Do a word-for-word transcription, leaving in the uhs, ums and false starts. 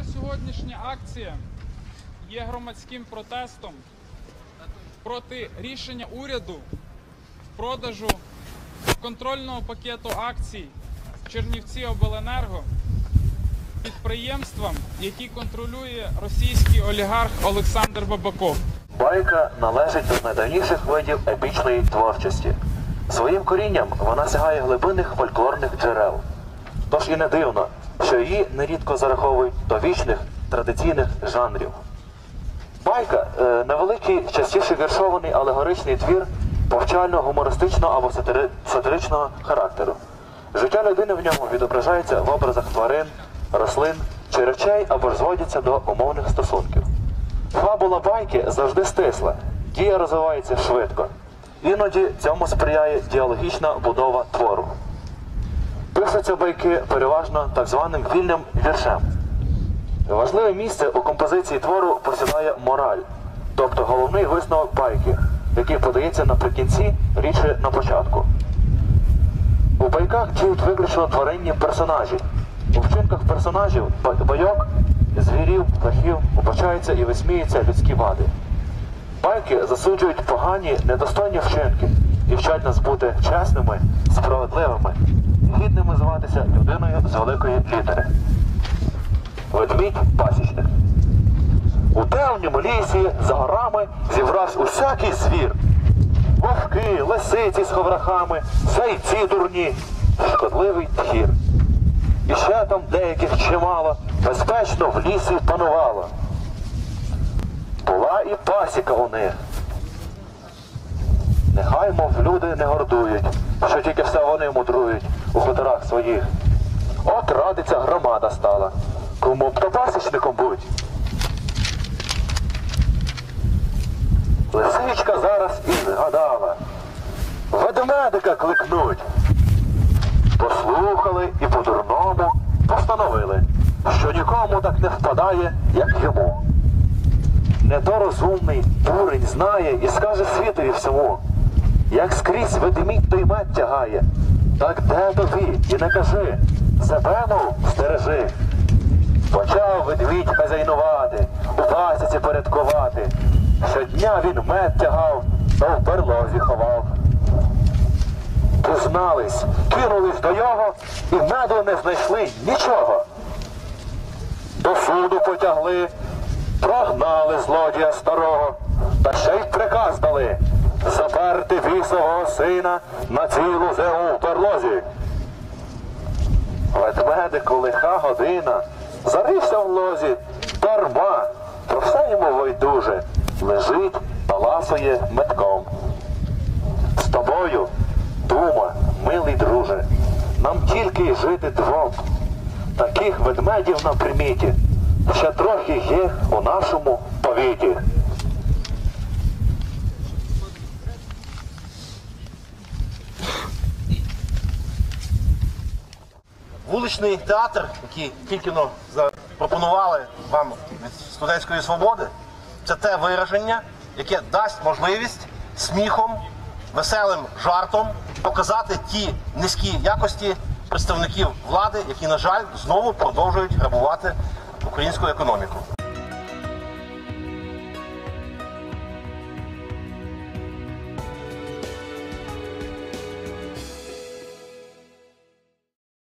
сьогоднішня акція є громадським протестом проти рішення уряду продажу контрольного пакету акцій Чернівціобленерго підприємствам, які контролює російський олігарх Олександр Бабаков. Байка належить до найдавніших видів епічної творчості. Своїм корінням вона сягає глибинних фольклорних джерел. Тож і не дивно, що її нерідко зараховують до вічних традиційних жанрів. Байка е, – невеликий, частіше віршований алегоричний твір повчально-гумористичного або сатири... сатиричного характеру. Життя людини в ньому відображається в образах тварин, рослин чи речей або ж зводяться до умовних стосунків. Фабула байки завжди стисла, дія розвивається швидко. Іноді цьому сприяє діалогічна будова твору. Пишуться байки переважно так званим вільним віршем. Важливе місце у композиції твору посідає мораль, тобто головний висновок байки, який подається наприкінці, рідше на початку. У байках діють виключно тваринні персонажі. У вчинках персонажів байок, звірів, птахів вбачаються і висміються людські вади. Байки засуджують погані, недостойні вчинки і вчать нас бути чесними, справедливими, гідними зватися людиною з великої літери. Ведмідь-пасічник. У темному лісі за горами зібрався усякий звір. Вовки, лисиці з ховрахами, зайці дурні, шкодливий тхір. І ще там деяких чимало, безпечно в лісі панувало. Була і пасіка у них. Нехай, мов, люди не гордують, що тільки все вони мудрують у хуторах своїх. От радиться громада стала, кому б то пасічником будь. Лисичка зараз і згадала, ведмедика кликнуть. Послухали і по-дурному постановили, що нікому так не впадає, як йому. Не то розумний дурень знає і скаже світові всьому, як скрізь ведмідь той мед тягає, так де тобі і не кажи, себе, мов, стережи. Почав ведмідь хазяйнувати, у пасіці порядкувати, щодня він мед тягав, та в берлозі ховав. Познались, кинулись до його і меду не знайшли нічого. До суду потягли, прогнали злодія старого, та ще й приказ дали заперти вісового сина на цілу зиму в берлозі. Ведмедику лиха година, зарився в лозі, дарма, про все йому байдуже, лежить та ласує метком. З тобою, дума, милий друже, нам тільки й жити двом. Таких ведмедів на приміті ще трохи є у нашому повіті. Вуличний театр, який тільки но запропонували вам від студентської свободи, це те вираження, яке дасть можливість сміхом, веселим жартом показати ті низькі якості представників влади, які, на жаль, знову продовжують грабувати українську економіку.